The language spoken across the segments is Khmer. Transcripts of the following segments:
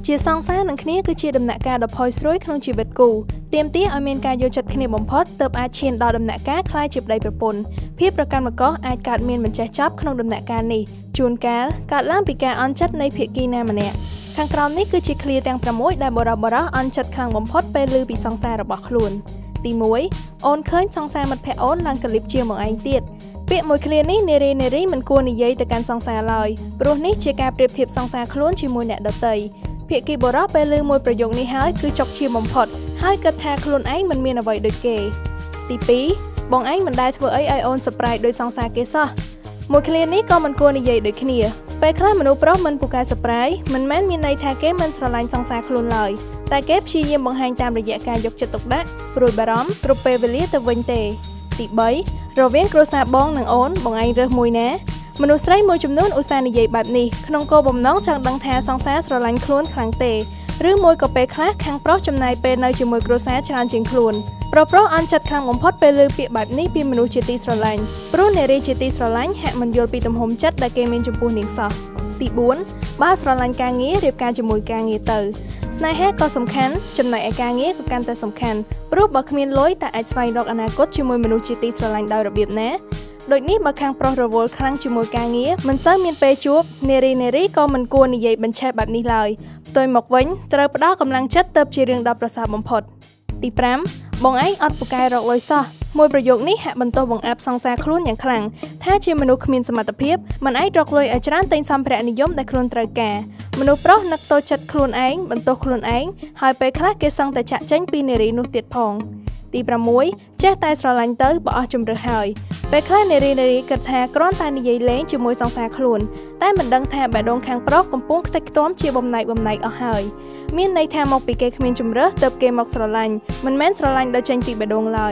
ជាសង្សារនឹងគ្នាគឺជាដំណាក់កាលដ៏ផុយស្រួយក្នុងជីវិតគូទាមទារឲ្យមានការយកចិត្តគ្នាបំផុតទើបអាចឈានដល់ដំណាក់កាលក្លាយជាប្តីប្រពន្ធភាពប្រកាន់មកកអាចកើតមានមិនចេះចប់ក្នុងដំណាក់កាលនេះជួនកាលកើតឡើងពីការអន់ចិត្តនៃភាគីណាម្នាក់ខាងក្រោមនេះគឺជាឃ្លាទាំង6ដែលបរិបរោះអន់ចិត្តខ្លាំងបំផុតពេលឮពីសង្សាររបស់ខ្លួនទី1អូនឃើញសង្សារមិត្តភក្តិអូនឡើងកលិបជាមកឯងទៀតពាក្យមួយឃ្លានេះនារីមិនគួរនិយាយទៅកាន់សង្សារឡើយព្រោះនេះជាការប្រៀបធៀបសង្សារខ្លួនជាមួយអ្នកដទៃភាគីបុរសពេលឮមួយប្រយោគនេះហើយគឺចុកឈាមបំផុតហើយគិតថាខ្លួនឯងមិនមានអ្វីដូចគេទី2បងឯងមិនដែលធ្វើអីឲ្យអូនសប្រែកដោយសង្សារគេសោះមួយឃ្លានេះក៏មិនគួរនិយាយដូចគ្នាពេលខ្លះមនុស្សប្រុសមិនពូកែសប្រែកមិនមែនមានន័យថាគេមិនស្រឡាញ់សង្សារខ្លួនឡើយតែគេព្យាយាមបង្ហាញតាមរយៈការយកចិត្តទុកដាក់ព្រួយបារម្ភគ្រប់ពេលវេលាទៅវិញទេទី3រវាងគ្រួសារបងនិងអូនបងឯងរើសមួយណាមនុស្សស្រីមួយចំនួនឧស្សាហ៍និយាយបែបនេះក្នុងគោលបំណងចង់ដឹងថាសង្សារស្រឡាញ់ខ្លួនខ្លាំងទេឬមួយក៏ពេលខ្លះខាងប្រុសចំណាយពេលនៅជាមួយគ្រួសារច្រើនជាងខ្លួនប្រុសអន់ចិត្តខ្លាំងបំផុតពេលឮពាក្យបែបនេះពីមនុស្សជាទីស្រឡាញ់ព្រោះនារីជាទីស្រឡាញ់ហាក់មិនយល់ពីទំហំចិត្តដែលគេមានចំពោះនាងសោះទី4បើស្រឡាញ់ការងាររៀបការជាមួយការងារទៅស្នេហាក៏សំខាន់ចំណែកឯការងារក៏កាន់តែសំខាន់ព្រោះបើគ្មានលុយតែអាចស្វែងរកអនាគតជាមួយមនុស្សជាទីស្រឡាញ់ដោយរបៀបណាដូចនេះបើខាងប្រុសរវល់ខ្លាំងជាមួយការងារមិនសូវមានពេលជួបនារីក៏មិនគួរនិយាយបញ្ឆេះបែបនេះឡើយផ្ទុយមកវិញត្រូវផ្ដល់កម្លាំងចិត្តទៅជារឿងដ៏ប្រសើរបំផុតទី5បងឯងអត់ពូកែរកលុយសោះមួយប្រយោគនេះហាក់បន្ទោសបង្អាប់សង្សារខ្លួនយ៉ាងខ្លាំងថាជាមនុស្សគ្មានសមត្ថភាពមិនអាចរកលុយឲ្យច្រើនទិញសម្ភារៈនិយមដែលខ្លួនត្រូវការមនុស្សប្រុសនឹកតូចចិត្តខ្លួនឯងបន្ទោសខ្លួនឯងហើយពេលខ្លះគេសឹងតែចាក់ចេញពីនារីនោះទៀតផងទី6ចេះតែស្រឡាញ់ទៅបើអស់ជំរឿសហើយពេលខ្លះនារីគិតថាគ្រាន់តែនិយាយលេងជាមួយសង្សារខ្លួនតែមិនដឹងថាបេះដូងខាងប្រុសកំពុងខ្ទេចខ្ទាំជាបំណែកអស់ហើយមានន័យថាមកពីគេគ្មានជំរឿសទើបគេមកស្រឡាញ់មិនមែនស្រឡាញ់ដោយចេញពីបេះដូងឡើយ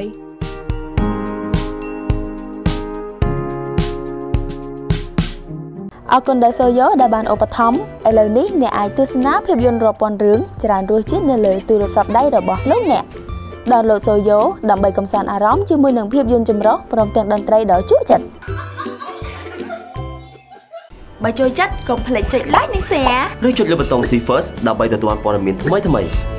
អរគុណដល់សូយ៉ូដែលបានឧបត្ថម្ភឥឡូវនេះអ្នកអាចទស្សនាភាពយន្តរាប់ពាន់រឿងច្រើនរសជាតិនៅលើទូរស័ព្ទដៃរបស់លោកអ្នកដោនឡូតសូយ៉ូដើម្បីកម្សាន្តអារម្មណ៍ជាមួយនឹងភាពយន្តចម្រុះព្រមទាំងតន្ត្រីដ៏ជក់ចិត្តបើចូលចិត្តកុំភ្លេចចុច like និង share ឬចុចលើប៊ូតុង See First ដើម្បីទទួលព័ត៌មានថ្មីៗ